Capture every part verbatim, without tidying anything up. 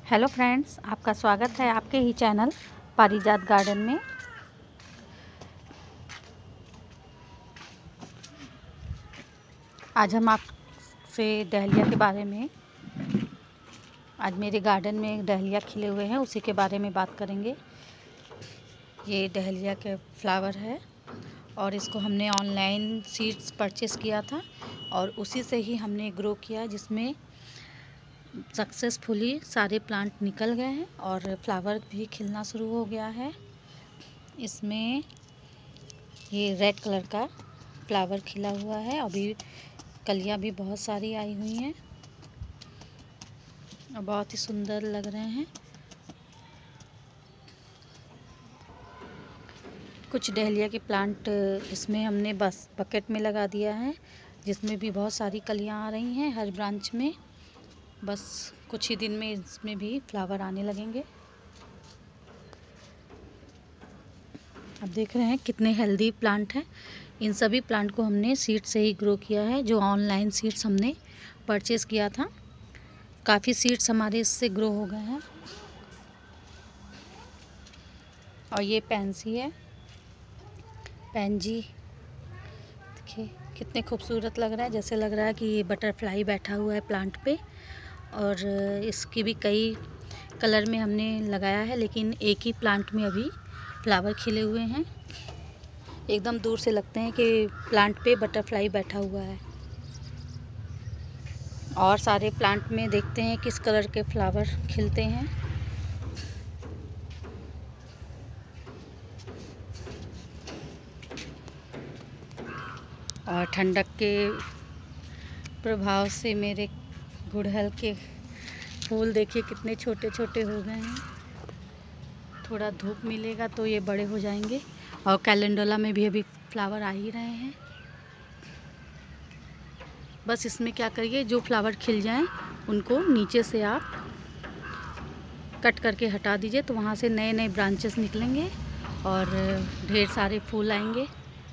Hello friends, आपका स्वागत है आपके ही चैनल पारिजात गार्डन में। आज हम आपसे डहलिया के बारे में आज मेरे गार्डन में डहलिया खिले हुए हैं उसी के बारे में बात करेंगे। ये डहलिया के फ्लावर है और इसको हमने ऑनलाइन सीड्स परचेज़ किया था और उसी से ही हमने ग्रो किया, जिसमें सक्सेसफुली सारे प्लांट निकल गए हैं और फ्लावर भी खिलना शुरू हो गया है। इसमें ये रेड कलर का फ्लावर खिला हुआ है, अभी कलियां भी बहुत सारी आई हुई हैं और बहुत ही सुंदर लग रहे हैं। कुछ डहलिया के प्लांट इसमें हमने बस बकेट में लगा दिया है, जिसमें भी बहुत सारी कलियां आ रही हैं हर ब्रांच में। बस कुछ ही दिन में इसमें भी फ्लावर आने लगेंगे। आप देख रहे हैं कितने हेल्दी प्लांट हैं। इन सभी प्लांट को हमने सीड से ही ग्रो किया है, जो ऑनलाइन सीड्स हमने परचेज़ किया था। काफ़ी सीड्स हमारे इससे ग्रो हो गए हैं। और ये पैंसी है, पैंजी, देखिए कितने खूबसूरत लग रहा है। जैसे लग रहा है कि ये बटरफ्लाई बैठा हुआ है प्लांट पे। और इसकी भी कई कलर में हमने लगाया है, लेकिन एक ही प्लांट में अभी फ्लावर खिले हुए हैं। एकदम दूर से लगते हैं कि प्लांट पे बटरफ्लाई बैठा हुआ है। और सारे प्लांट में देखते हैं किस कलर के फ्लावर खिलते हैं। और ठंडक के प्रभाव से मेरे गुड़हल के फूल देखिए कितने छोटे छोटे हो गए हैं। थोड़ा धूप मिलेगा तो ये बड़े हो जाएंगे। और कैलेंडुला में भी अभी फ्लावर आ ही रहे हैं। बस इसमें क्या करिए, जो फ्लावर खिल जाएं उनको नीचे से आप कट करके हटा दीजिए, तो वहाँ से नए नए ब्रांचेस निकलेंगे और ढेर सारे फूल आएंगे।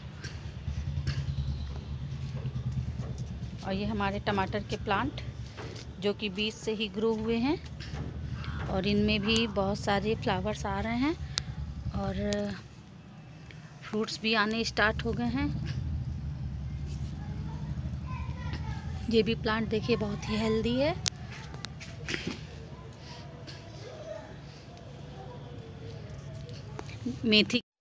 और ये हमारे टमाटर के प्लांट जो कि बीज से ही ग्रो हुए हैं और इनमें भी बहुत सारे फ्लावर्स आ रहे हैं और फ्रूट्स भी आने स्टार्ट हो गए हैं। ये भी प्लांट देखिए बहुत ही हेल्दी है। मेथी